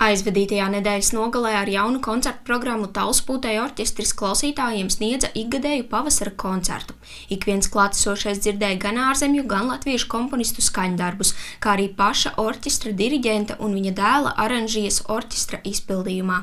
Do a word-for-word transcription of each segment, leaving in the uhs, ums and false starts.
Aizvadītajā nedēļas nogalē ar jaunu koncertu programmu Talsu Pūtēju orķestris klausītājiem sniedza ikgadēju pavasara koncertu. Ik viens klātesošais dzirdēja gan ārzemju, gan latviešu komponistu skaņdarbus, kā arī paša orķestra diriģenta un viņa dēla aranžijas orķestra izpildījumā.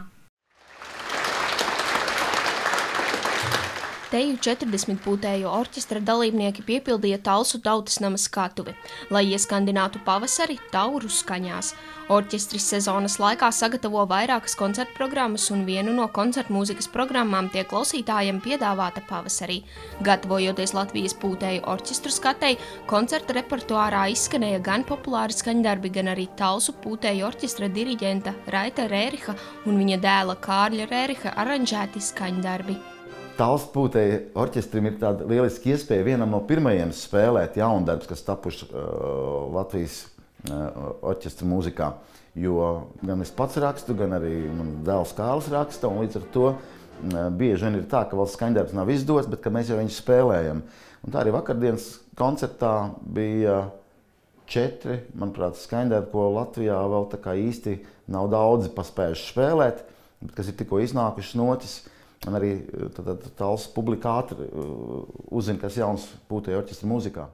Teju četrdesmit pūtējo orķestra dalībnieki piepildīja Talsu tautas nama skatuvi, lai ieskandinātu pavasari tauru skaņās. Orķestris sezonas laikā sagatavo vairākas koncertu programmas un vienu no koncertu mūzikas programmām tiek klausītājiem piedāvāta pavasarī. Gatavojoties Latvijas pūtēju orķestru skatei, koncerta repertuārā izskanēja gan populāri skaņdarbi, gan arī Talsu pūtēju orķestra diriģenta Raita Rēriha un viņa dēla Kārļa Rēriha aranžēti skaņdarbi. Talsu Pūtēju orķestrim ir tāda lieliska iespēja vienam no pirmajiem spēlēt jaundarbus, kas tapuši uh, Latvijas uh, orķestra mūzikā. Jo gan es pats rakstu, gan arī man dēls Kārlis raksta, un līdz ar to uh, bieži vien ir tā, ka vēl skaņdarbs nav izdots, bet ka mēs jau viņus spēlējam. Un tā arī vakardienas koncertā bija četri, manuprāt, skaņdarbi, ko Latvijā vēl tā kā īsti nav daudzi paspējuši spēlēt, bet kas ir tikko iznākušas notis. Un arī Talsu publika ātri uzzina, kas jauns pūtēju orķestra mūzikā.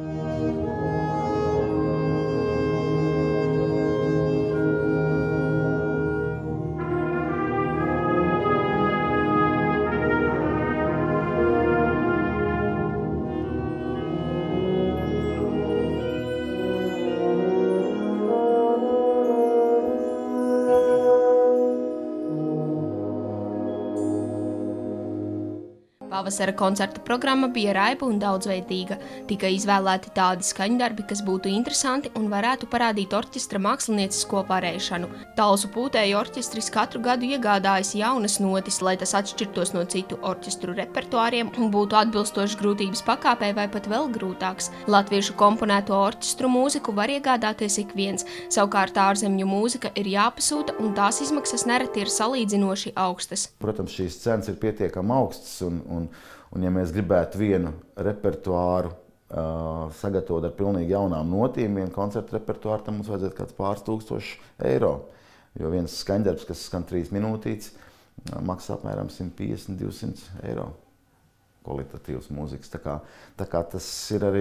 Pavasara koncerta programma bija raiba un daudzveidīga. Tika izvēlēti tādi skaņdarbi, kas būtu interesanti un varētu parādīt orķestra māksliniecisko varēšanu. Talsu pūtēju orķestris katru gadu iegādājas jaunas notis, lai tas atšķirtos no citu orķestru repertuāriem un būtu atbilstošs grūtības pakāpē vai pat vēl grūtāks. Latviešu komponēto orķestru mūziku var iegādāties ik viens, savukārt ārzemju mūzika ir jāpasūta un tās izmaksas nereti ir salīdzinoši augstas. Protams, šīs cenas ir pietiekami augstas un, un Un, ja mēs gribētu vienu repertuāru uh, sagatavot ar pilnīgi jaunām notīm, vienu koncertu repertuāru, tam mums vajadzētu kāds pāris tūkstoši eiro. Jo viens skaņdarbs, kas skan trīs minūtītes, uh, maksā apmēram simt piecdesmit līdz divsimt eiro. Kvalitatīvs mūzikas. Tā kā, tā kā tas ir arī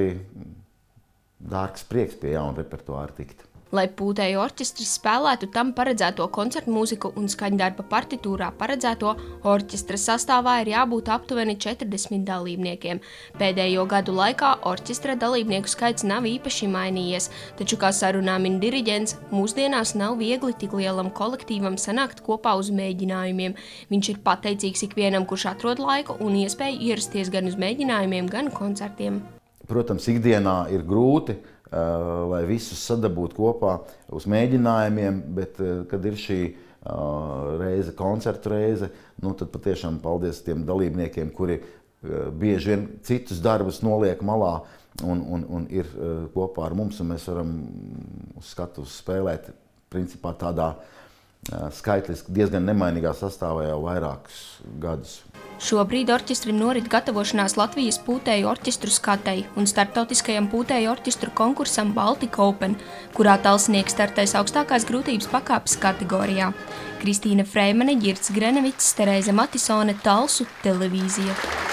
dārgs prieks pie jauna repertuāra tikt. Lai pūtēju orķestris spēlētu tam paredzēto koncertu mūziku un skaņdarba partitūrā paredzēto, orķestra sastāvā ir jābūt aptuveni četrdesmit dalībniekiem. Pēdējo gadu laikā orķestra dalībnieku skaits nav īpaši mainījies, taču, kā sarunā min diriģents, mūsdienās nav viegli tik lielam kolektīvam sanākt kopā uz mēģinājumiem. Viņš ir pateicīgs ikvienam, kurš atrod laiku un iespēju ierasties gan uz mēģinājumiem, gan koncertiem. Protams, ikdienā ir grūti, uh, lai visus sadabūtu kopā uz mēģinājumiem, bet uh, kad ir šī uh, reize, koncertu reize, nu tad patiešām paldies tiem dalībniekiem, kuri uh, bieži vien citus darbus noliek malā un, un, un ir uh, kopā ar mums, un mēs varam uz skatuves spēlēt principā tādā uh, skaitliski diezgan nemainīgā sastāvā jau vairākus gadus. Šobrīd orķestrim norit gatavošanās Latvijas pūtēju orķestru skatei un starptautiskajam pūtēju orķestru konkursam Baltic Open, kurā talsnieki startēs augstākās grūtības pakāpes kategorijā. Kristīna Freimane, Girts Grenevits, Terēze Matisone, Talsu televīzija.